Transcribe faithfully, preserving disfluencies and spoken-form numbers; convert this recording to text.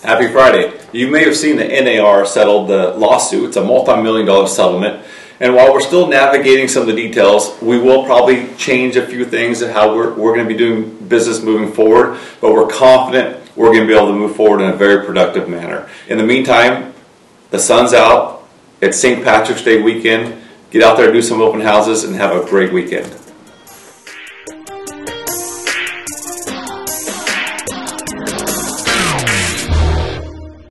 Happy Friday. You may have seen the N A R settled the lawsuit. It's a multi-million dollar settlement. And while we're still navigating some of the details, we will probably change a few things in how we're, we're going to be doing business moving forward. But we're confident we're going to be able to move forward in a very productive manner. In the meantime, the sun's out. It's Saint Patrick's Day weekend. Get out there, do some open houses, and have a great weekend.